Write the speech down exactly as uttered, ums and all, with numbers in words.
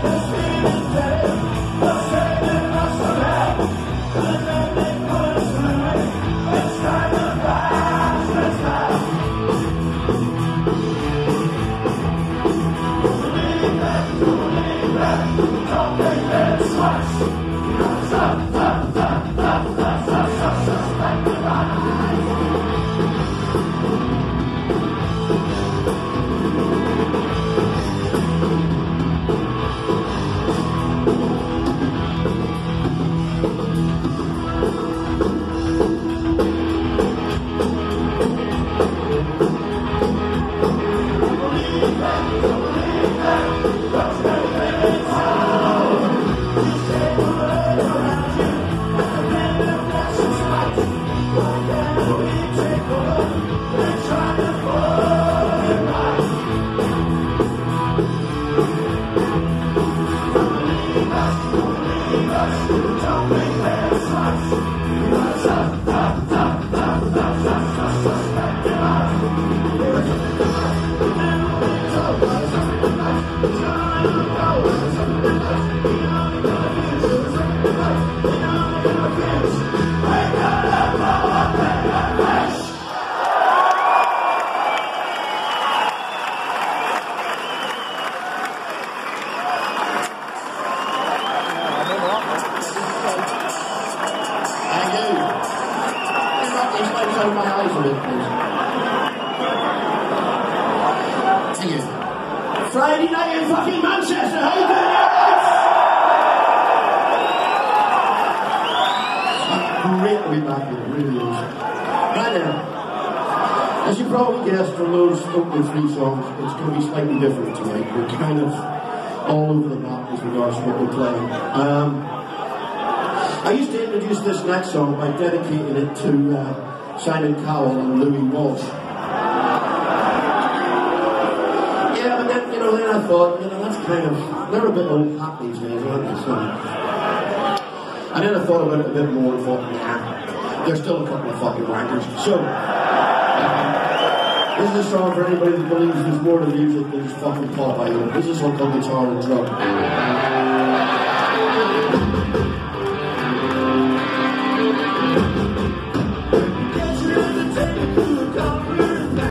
Friday night in fucking Manchester, how you doing? It's great to be back here, it really is. Right now, as you probably guessed from those opening three songs, it's going to be slightly different tonight. We're kind of all over the map as regards to what we're playing. Um, I used to introduce this next song by dedicating it to uh, Simon Cowell and Louis Walsh. Yeah, but then, you know, then I thought, you know, that's kind of, they're a bit old hat these days, aren't they? So, and then I thought about it a bit more and thought, nah, they're still a couple of fucking wankers. So, this is a song for anybody that believes there's more to music than just fucking pop idol. This is one called Guitar and Drum.